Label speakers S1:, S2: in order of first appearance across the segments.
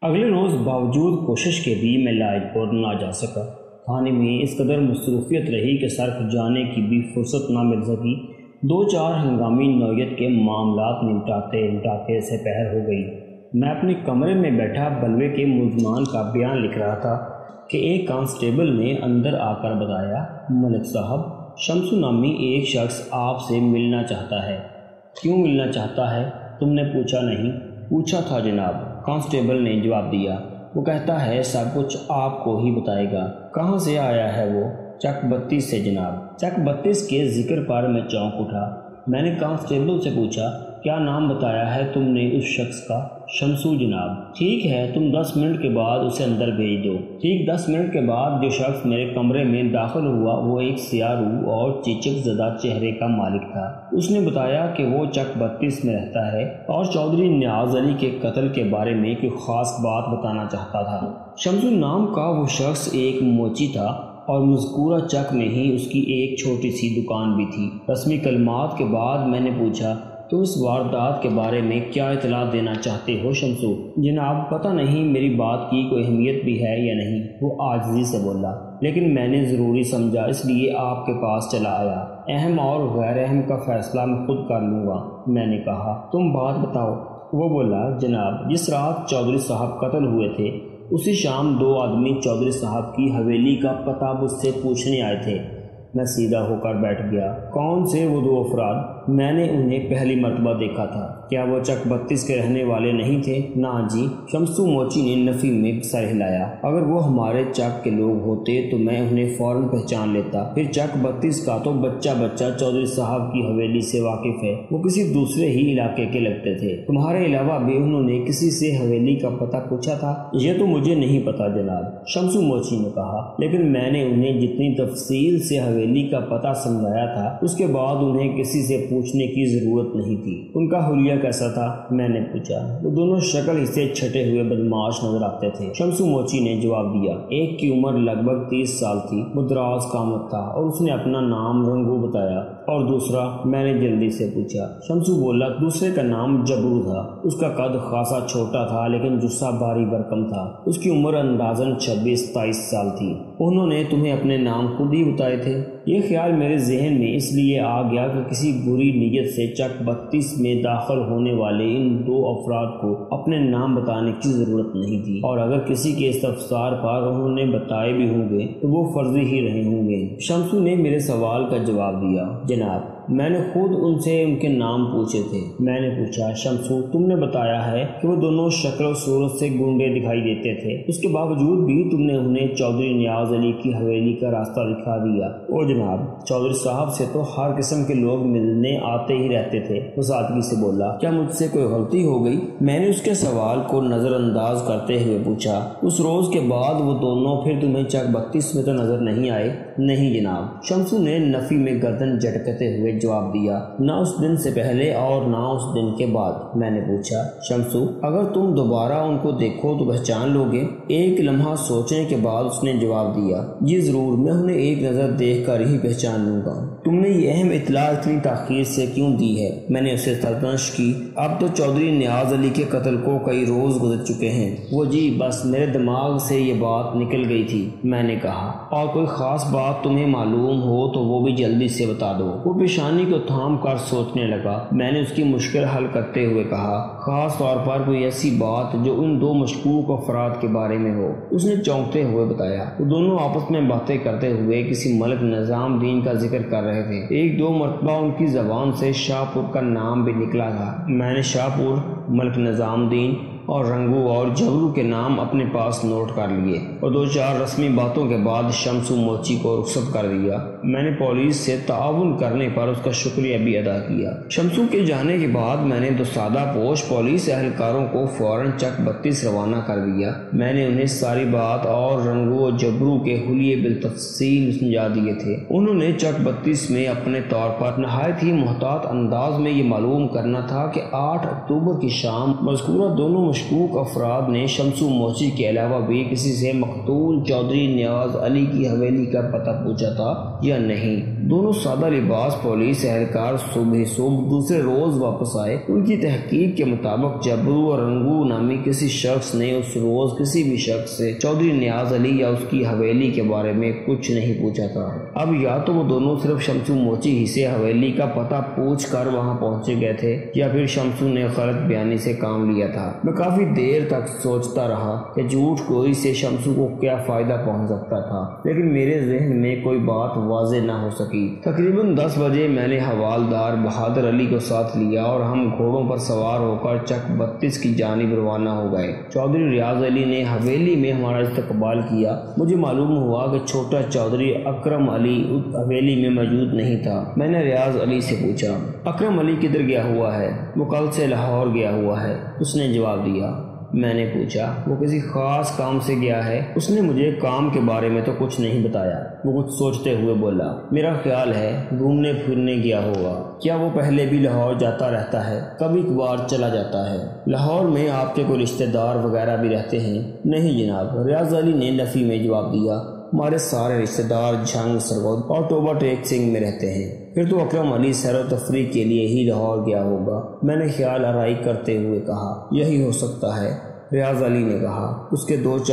S1: اگلے روز باوجود کوشش کے بھی میں لاج پور نہ جا سکا۔ تھانے میں اس قدر مصروفیت رہی کہ صرف جانے کی بھی فرصت نہ مل سکی۔ 2-4 ہنگامی نوعیت کے معاملات نمٹاتے سپہر ہو گئی۔ میں اپنے کمرے میں بیٹھا بلوے کے ملزمان کا بیان لکھ رہا تھا کہ ایک کانسٹیبل نے اندر آ کر بتایا، ملک صاحب، شمسو نامی ایک شخص آپ سے ملنا چاہتا ہے۔ کیوں ملنا چاہتا ہے؟ تم نے پوچھا نہیں؟ پوچھا تھا جناب، کانسٹیبل نے جواب دیا۔ وہ کہتا ہے سب کچھ آپ کو ہی بتائے گا۔ کہاں سے آیا ہے وہ؟ چک 32 سے جناب۔ چک 32 کے ذکر پر میں چونک اٹھا۔ میں نے کانسٹیبل سے پوچھا، کیا نام بتایا ہے تم نے اس شخص کا؟ شمسو جناب۔ ٹھیک ہے، تم 10 منٹ کے بعد اسے اندر بھیج دو۔ ٹھیک 10 منٹ کے بعد جو شخص میرے کمرے میں داخل ہوا وہ ایک سیاہ رو اور چیچک زدہ چہرے کا مالک تھا۔ اس نے بتایا کہ وہ چک 32 میں رہتا ہے اور چودھری نیاز علی کے قتل کے بارے میں کوئی خاص بات بتانا چاہتا تھا۔ شمسو نام کا وہ شخص ایک موچی تھا اور مذکورہ چک میں ہی اس کی ایک چھوٹی سی دکان بھی تھی۔ رسمی کلمات کے بعد میں نے پوچھا، تو اس واردات کے بارے میں کیا اطلاع دینا چاہتے ہو شمسو؟ جناب پتہ نہیں میری بات کی کوئی اہمیت بھی ہے یا نہیں، وہ عاجزی سے بولا، لیکن میں نے ضروری سمجھا اس لیے آپ کے پاس چلا آیا۔ اہم اور غیر اہم کا فیصلہ میں خود کر لوں گا۔ میں نے کہا، تم بات بتاؤ۔ وہ بولا، جناب جس رات چودھری صاحب قتل ہوئے تھے اسی شام 2 آدمی چودھری صاحب کی حویلی کا پتہ مجھ سے پوچھنے آئے تھے۔ میں سیدھا ہو کر بیٹھ گیا۔ کون سے وہ 2 افراد؟ میں نے انہیں پہلی مرتبہ دیکھا تھا۔ کیا وہ چک 32 کے رہنے والے نہیں تھے؟ نہ جی، شمسو موچی نے نفی میں سر ہلایا۔ اگر وہ ہمارے چک کے لوگ ہوتے تو میں انہیں فوراً پہچان لیتا۔ پھر چک 32 کا تو بچہ چودھری صاحب کی حویلی سے واقف ہے، وہ کسی دوسرے ہی علاقے کے لگتے تھے۔ تمہارے علاوہ بھی انہوں نے کسی سے حویلی کا پتہ پوچھا تھا؟ یہ تو مجھے نہیں پتا جناب، شمسو موچی نے کہا، لیکن میں نے انہیں جتنی تفصیل سے حویلی کا پتہ سمجھایا تھا اس کے بعد انہیں کسی سے پوچھنے کی ضرورت نہیں تھی۔ ان کا حلیہ کیسا تھا؟ میں نے پوچھا۔ وہ دونوں شکل ہی سے چھٹے ہوئے بدمعاش نظر آتے تھے، شمسو موچی نے جواب دیا۔ ایک کی عمر لگ بھگ 30 سال تھی، وہ دراز قامت تھا اور اس نے اپنا نام رنگو بتایا۔ اور دوسرا؟ میں نے جلدی سے پوچھا۔ شمسو بولا، دوسرے کا نام جبرو تھا۔ اس کا قد خاصا چھوٹا تھا لیکن جسہ بھاری بھرکم تھا۔ اس کی عمر اندازاً 26-27 سال تھی۔ انہوں نے تمہیں اپنے نام خود ہی بتائے تھے؟ یہ خیال میرے ذہن میں اس لیے آ گیا کہ کسی بری نیت سے چک 32 میں داخل ہونے والے ان 2 افراد کو اپنے نام بتانے کی ضرورت نہیں تھی، اور اگر کسی کے استفسار پر انہوں نے بتائے بھی ہوں گے تو وہ فرضی ہی رہے ہوں گے۔ شمسو نے میرے سوال کا جواب دیا، جناب میں نے خود ان سے ان کے نام پوچھے تھے۔ میں نے پوچھا، شمسو تم نے بتایا ہے کہ وہ دونوں شکل و صورت سے گنڈے دکھائی دیتے تھے، اس کے باوجود بھی تم نے انہیں چودھری نیاز علی کی حویلی کا راستہ دکھا دیا؟ او جناب، چودھری صاحب سے تو ہر قسم کے لوگ ملنے آتے ہی رہتے تھے۔ وہ سادگی سے بولا، کیا مجھ سے کوئی غلطی ہو گئی؟ میں نے اس کے سوال کو نظر انداز کرتے ہوئے پوچھا، اس روز کے بعد وہ دونوں پھر تمہیں چک 32 میں تو نظر نہیں آئے؟ نہیں جناب، شمسو نے نفی میں گردن جھٹکتے ہوئے جواب دیا، نہ اس دن سے پہلے اور نہ اس دن کے بعد۔ میں نے پوچھا، شمسو اگر تم دوبارہ ان کو دیکھو تو پہچان لو گے؟ ایک لمحہ سوچنے کے بعد اس نے جواب دیا، جی ضرور، میں انہیں ایک نظر دیکھ کر ہی پہچان لوں گا۔ تم نے یہ اہم اطلاع اتنی تاخیر سے کیوں دی ہے؟ میں نے اسے سرزنش کی۔ اب تو چودھری نیاز علی کے قتل کو کئی روز گزر چکے ہیں۔ وہ جی بس میرے دماغ سے یہ بات نکل گئی تھی۔ میں نے کہا، اور کوئی خاص بات تمہیں معلوم ہو تو وہ بھی جلدی سے بتا دو۔ وہ پیشانی کو تھام کر سوچنے لگا۔ میں نے اس کی مشکل حل کرتے ہوئے کہا، خاص طور پر کوئی ایسی بات جو ان 2 مشکوک افراد کے بارے میں ہو۔ اس نے چونکتے ہوئے بتایا، وہ دونوں آپس میں باتیں کرتے ہوئے کسی ملک نظام دین کا ذکر کر رہے تھے۔ 1-2 مرتبہ ان کی زبان سے شاہ پور کا نام بھی نکلا تھا۔ میں نے شاہ پور، ملک نظام دین اور رنگو اور جبرو کے نام اپنے پاس نوٹ کر لیے اور 2-4 رسمی باتوں کے بعد شمسو موچی کو رخصت کر دیا۔ میں نے پولیس سے تعاون کرنے پر اس کا شکریہ بھی ادا کیا۔ شمسو کے جانے کے بعد میں نے 2 سادہ پوش پولیس اہلکاروں کو فوراً چک 32 روانہ کر دیا۔ میں نے انہیں ساری بات اور رنگو اور جبرو کے حلیے بالتفصیل سمجھا دیے تھے۔ انہوں نے چک 32 میں اپنے طور پر نہایت ہی محتاط انداز میں یہ معلوم کرنا تھا کہ 8 اکتوبر کی شام مذکورہ دونوں مشکوک افراد نے شمسو موچی کے علاوہ بھی کسی سے مقتول چودھری نیاز علی کی حویلی کا پتہ پوچھا تھا یا نہیں۔ دونوں سادہ لباس پولیس اہلکار صبح دوسرے روز واپس آئے۔ ان کی تحقیق کے مطابق جبرو اور رنگو نامی کسی شخص نے اس روز کسی بھی شخص سے چودھری نیاز علی یا اس کی حویلی کے بارے میں کچھ نہیں پوچھا تھا۔ اب یا تو وہ دونوں صرف شمسو موچی ہی سے حویلی کا پتہ پوچھ کر وہاں پہنچے گئے تھے یا پھر شمسو نے غلط بیانی سے کام لیا تھا۔ میں کافی دیر تک سوچتا رہا کہ جھوٹ گوئی سے شمسو کو کیا فائدہ پہنچ سکتا تھا، لیکن میرے ذہن میں کوئی بات واضح نہ ہو سکی۔ تقریباً 10 بجے میں نے حوالدار بہادر علی کو ساتھ لیا اور ہم گھوڑوں پر سوار ہو کر چک 32 کی جانب روانہ ہو گئے۔ چودھری ریاض علی نے حویلی میں ہمارا استقبال کیا۔ مجھے معلوم ہوا کہ چھوٹا چودھری اکرم علی حویلی میں موجود نہیں تھا۔ میں نے ریاض علی سے پوچھا، اکرم علی کدھر گیا ہوا ہے؟ وہ کل سے لاہور گیا ہوا ہے، اس نے جواب دیا۔ میں نے پوچھا، وہ کسی خاص کام سے گیا ہے؟ اس نے مجھے کام کے بارے میں تو کچھ نہیں بتایا۔ وہ کچھ سوچتے ہوئے بولا، میرا خیال ہے گھومنے پھرنے گیا ہوگا۔ کیا وہ پہلے بھی لاہور جاتا رہتا ہے؟ کبھی کبھار چلا جاتا ہے۔ لاہور میں آپ کے کوئی رشتہ دار وغیرہ بھی رہتے ہیں؟ نہیں جناب، ریاض علی نے نفی میں جواب دیا۔ ہمارے سارے رشتہ دار جھنگ سرود اور ٹوبہ ٹیک سنگھ میں رہتے ہیں۔ پھر تو اکرم علی سیر و تفریح کے لیے ہی لاہور گیا ہوگا، میں نے خیال آرائی کرتے ہوئے کہا۔ یہی ہو سکتا ہے، ریاض علی نے کہا۔ اس کے دو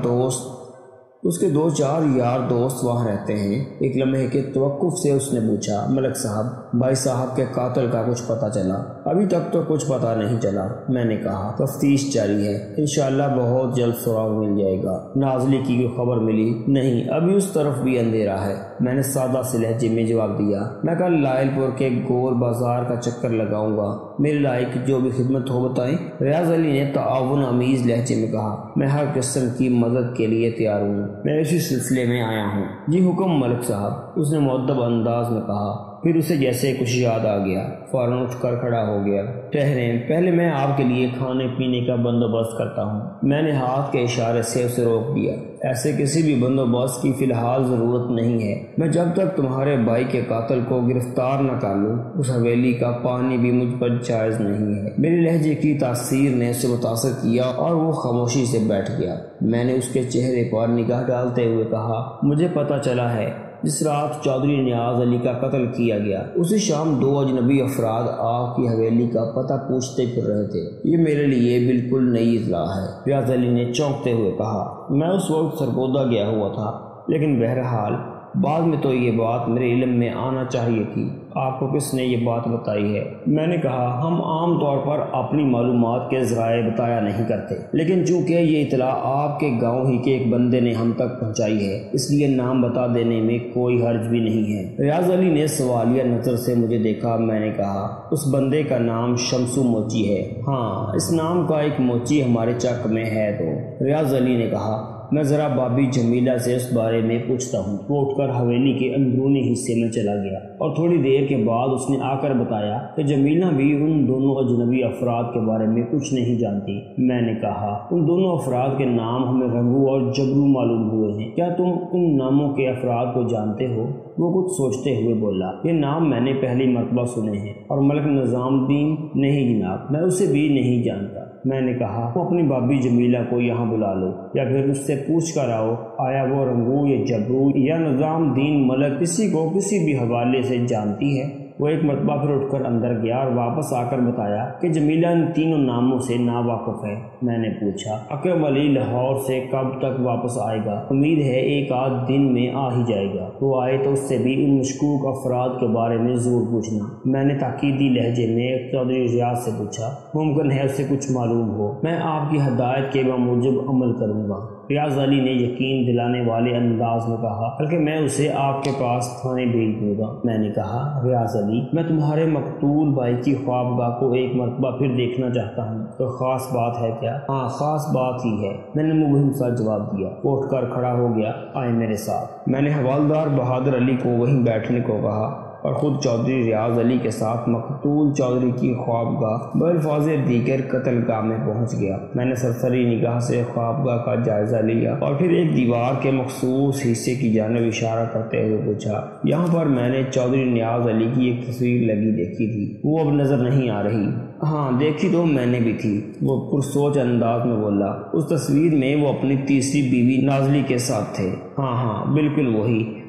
S1: چار یار دوست وہاں رہتے ہیں۔ ایک لمحے کے توقف سے اس نے پوچھا، ملک صاحب، بھائی صاحب کے قاتل کا کچھ پتہ چلا؟ ابھی تک تو کچھ پتہ نہیں چلا، میں نے کہا۔ تفتیش جاری ہے، انشاءاللہ بہت جلد سراغ مل جائے گا۔ نازلی کی کوئی خبر ملی؟ نہیں، ابھی اس طرف بھی اندھیرا ہے، میں نے سادہ سے لہجے میں جواب دیا۔ میں کل لائل پور کے گور بازار کا چکر لگاؤں گا، میرے لائق جو بھی خدمت ہو بتائیں۔ ریاض علی نے تعاون آمیز لہجے میں کہا، میں ہر قسم کی مدد کے لیے تیار ہوں، میں اسی سلسلے میں آیا ہوں۔ جی حکم ملک صاحب، اس نے مؤدب انداز میں کہا۔ پھر اسے جیسے کچھ یاد آ گیا، فوراً اٹھ کر کھڑا ہو گیا۔ ٹھہریں، پہلے میں آپ کے لیے کھانے پینے کا بندوبست کرتا ہوں۔ میں نے ہاتھ کے اشارے سے اسے روک دیا۔ ایسے کسی بھی بندوبست کی فی الحال ضرورت نہیں ہے، میں جب تک تمہارے بھائی کے قاتل کو گرفتار نہ کر لوں اس حویلی کا پانی بھی مجھ پر جائز نہیں ہے۔ میرے لہجے کی تاثیر نے اسے متاثر کیا اور وہ خاموشی سے بیٹھ گیا۔ میں نے اس کے چہرے پر نگاہ ڈالتے ہوئے کہا، مجھے پتہ چلا ہے جس رات چودھری نیاز علی کا قتل کیا گیا اسی شام 2 اجنبی افراد آپ کی حویلی کا پتہ پوچھتے پھر رہے تھے۔ یہ میرے لیے بالکل نئی اطلاع ہے، ریاض علی نے چونکتے ہوئے کہا۔ میں اس وقت سرگودا گیا ہوا تھا، لیکن بہرحال بعد میں تو یہ بات میرے علم میں آنا چاہیے تھی۔ آپ کو کس نے یہ بات بتائی ہے؟ میں نے کہا، ہم عام طور پر اپنی معلومات کے ذرائع بتایا نہیں کرتے، لیکن چونکہ یہ اطلاع آپ کے گاؤں ہی کے ایک بندے نے ہم تک پہنچائی ہے، اس لیے نام بتا دینے میں کوئی حرج بھی نہیں ہے۔ ریاض علی نے سوالیہ نظر سے مجھے دیکھا۔ میں نے کہا، اس بندے کا نام شمسو موچی ہے؟ ہاں، اس نام کا ایک موچی ہمارے چک میں ہے تو۔ ریاض علی نے کہا، میں ذرا بابی جمیلہ سے اس بارے میں پوچھتا ہوں۔ وہ اٹھ کر حویلی کے اندرونی حصے میں چلا گیا اور تھوڑی دیر کے بعد اس نے آ کر بتایا کہ جمیلہ بھی ان دونوں اجنبی افراد کے بارے میں کچھ نہیں جانتی۔ میں نے کہا، ان دونوں افراد کے نام ہمیں رنگو اور جبرو معلوم ہوئے ہیں، کیا تم ان ناموں کے افراد کو جانتے ہو؟ وہ کچھ سوچتے ہوئے بولا، یہ نام میں نے پہلی مرتبہ سنے ہیں۔ اور ملک نظام الدین؟ نہیں جناب، میں اسے بھی نہیں جانتا۔ میں نے کہا، وہ اپنی بابی جمیلہ کو یہاں بلا لو یا پھر اس سے پوچھ کر آؤ، آیا وہ رنگو یا جبرو یا نظام الدین ملک کسی کو کسی بھی حوالے سے جانتی ہے؟ وہ ایک مرتبہ پھر اٹھ کر اندر گیا اور واپس آ کر بتایا کہ جمیلہ ان تینوں ناموں سے ناواقف ہے۔ میں نے پوچھا، اکرم علی لاہور سے کب تک واپس آئے گا؟ امید ہے 1 دن میں آ ہی جائے گا، وہ آئے تو اس سے بھی ان مشکوک افراد کے بارے میں ضرور پوچھنا۔ میں نے تاکیدی لہجے میں چودھری ریاض سے پوچھا، ممکن ہے اسے کچھ معلوم ہو، میں آپ کی ہدایت کے بموجب عمل کروں گا۔ ریاض علی نے یقین دلانے والے انداز میں کہا، بلکہ میں اسے آپ کے پاس تھانے بھیج دوں گا۔ میں نے کہا، ریاض علی، میں تمہارے مقتول بھائی کی خوابگاہ کو ایک مرتبہ پھر دیکھنا چاہتا ہوں، تو خاص بات ہے کیا؟ ہاں، خاص بات ہی ہے، میں نے مبہم سا جواب دیا۔ وہ اٹھ کر کھڑا ہو گیا، آئے میرے ساتھ۔ میں نے حوالدار بہادر علی کو وہیں بیٹھنے کو کہا اور خود چودھری ریاض علی کے ساتھ مقتول چودھری کی خوابگاہ بالفاظ دیگر قتل گاہ میں پہنچ گیا۔ میں نے سرسری نگاہ سے خوابگاہ کا جائزہ لیا اور پھر ایک دیوار کے مخصوص حصے کی جانب اشارہ کرتے ہوئے پوچھا، یہاں پر میں نے چودھری نیاز علی کی ایک تصویر لگی دیکھی تھی، وہ اب نظر نہیں آ رہی؟ ہاں، دیکھی تو میں نے بھی تھی، وہ پرسوچ انداز میں بولا۔ اس تصویر میں وہ اپنی تیسری بیوی نازلی کے ساتھ تھے؟ ہاں، بالکل وہی۔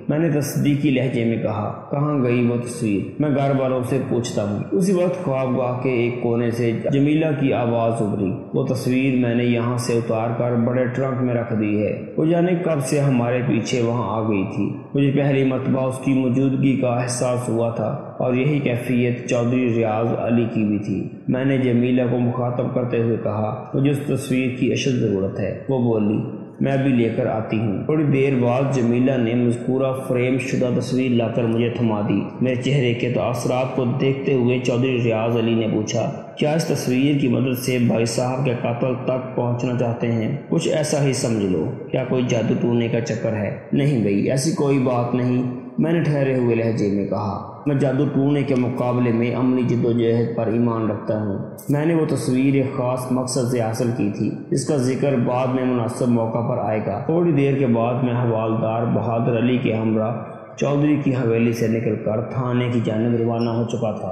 S1: میں نے تصدیقی لہجے میں کہا۔ کہاں گئی وہ تصویر؟ میں گھر والوں سے پوچھتا ہوں۔ اسی وقت خوابگاہ کے ایک کونے سے جمیلہ کی آواز ابھری۔ وہ تصویر میں نے یہاں سے اتار کر بڑے ٹرنک میں رکھ دی ہے۔ وہ جانے کب سے ہمارے پیچھے وہاں آ گئی تھی۔ مجھے پہلی مرتبہ اس کی موجودگی کا احساس ہوا تھا، اور یہی کیفیت چودھری ریاض علی کی بھی تھی۔ میں نے جمیلہ کو مخاطب کرتے ہوئے کہا، مجھے اس تصویر کی اشد ضرورت ہے۔ وہ بولی، میں ابھی لے کر آتی ہوں۔ تھوڑی دیر بعد جمیلہ نے مذکورہ فریم شدہ تصویر لا کر مجھے تھما دی۔ میرے چہرے کے تاثرات کو دیکھتے ہوئے چودھری ریاض علی نے پوچھا، کیا اس تصویر کی مدد سے بھائی صاحب کے قاتل تک پہنچنا چاہتے ہیں؟ کچھ ایسا ہی سمجھ لو۔ کیا کوئی جادو ٹونے کا چکر ہے؟ نہیں بھائی، ایسی کوئی بات نہیں، میں نے ٹھہرے ہوئے لہجے میں کہا۔ میں جادو ٹونے کے مقابلے میں عملی جدوجہد پر ایمان رکھتا ہوں۔ میں نے وہ تصویر ایک خاص مقصد سے حاصل کی تھی، اس کا ذکر بعد میں مناسب موقع پر آئے گا۔ تھوڑی دیر کے بعد میں حوالدار بہادر علی کے ہمراہ چودھری کی حویلی سے نکل کر تھانے کی جانب روانہ ہو چکا تھا۔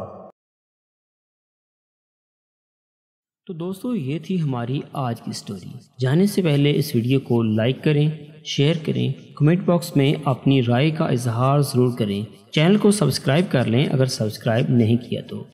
S1: تو دوستو، یہ تھی ہماری آج کی سٹوری۔ جانے سے پہلے اس ویڈیو کو لائک کریں، شیئر کریں، کمنٹ باکس میں اپنی رائے کا اظہار ضرور کریں۔ چینل کو سبسکرائب کر لیں اگر سبسکرائب نہیں کیا تو۔